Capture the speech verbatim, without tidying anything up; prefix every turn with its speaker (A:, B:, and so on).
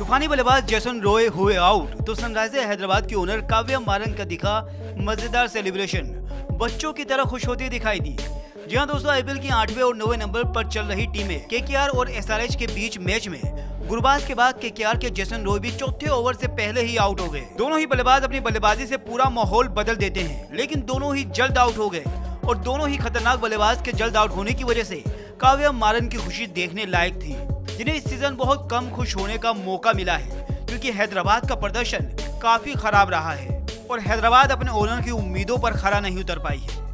A: तूफानी बल्लेबाज Jason Roy हुए आउट तो सनराइजर्स हैदराबाद की ओनर काव्या मारन का दिखा मजेदार सेलिब्रेशन, बच्चों की तरह खुश होती दिखाई दी। जी हाँ दोस्तों, आईपीएल की आठवें और नौवें नंबर पर चल रही टीमें केकेआर और एसआरएच के बीच मैच में गुरबाज के बाद केकेआर के जेसन रॉय भी चौथे ओवर से पहले ही आउट हो गए। दोनों ही बल्लेबाज अपनी बल्लेबाजी से पूरा माहौल बदल देते हैं, लेकिन दोनों ही जल्द आउट हो गए और दोनों ही खतरनाक बल्लेबाज के जल्द आउट होने की वजह से काव्या मारन की खुशी देखने लायक थी, जिन्हें इस सीजन बहुत कम खुश होने का मौका मिला है क्योंकि हैदराबाद का प्रदर्शन काफी खराब रहा है और हैदराबाद अपने ओनर की उम्मीदों पर खरा नहीं उतर पाई है।